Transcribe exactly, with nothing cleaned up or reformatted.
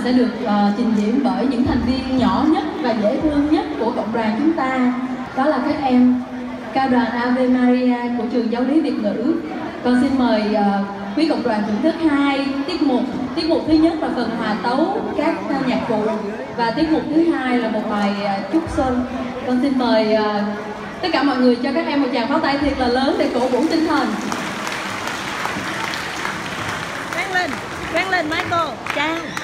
sẽ được uh, trình diễn bởi những thành viên nhỏ nhất và dễ thương nhất của cộng đoàn chúng ta. Đó là các em cao đoàn Ave Maria của trường Giáo lý Việt ngữ. Con xin mời uh, quý cộng đoàn thưởng thức hai tiết mục. Tiết mục thứ nhất là phần hòa tấu các uh, nhạc cụ, và tiết mục thứ hai là một bài uh, chúc xuân. Con xin mời uh, tất cả mọi người cho các em một tràng pháo tay thiệt là lớn để cổ vũ tinh thần. Vang lên, vang lên Michael, chào.